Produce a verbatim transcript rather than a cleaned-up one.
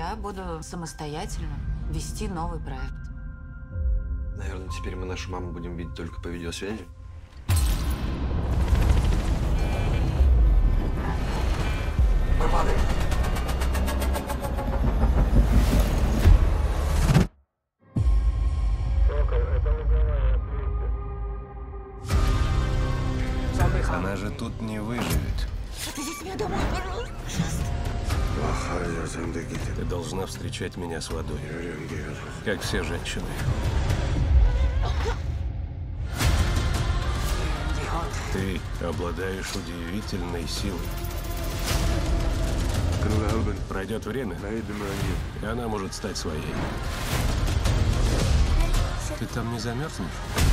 я буду самостоятельно вести новый проект. Наверное, теперь мы нашу маму будем видеть только по видеосвязи. Пропадай! Она же тут не выживет. Отвезите меня домой, пожалуйста. Ты должна встречать меня с водой, как все женщины. Ты обладаешь удивительной силой. Пройдет время, и она может стать своей. Ты там не замерзнешь?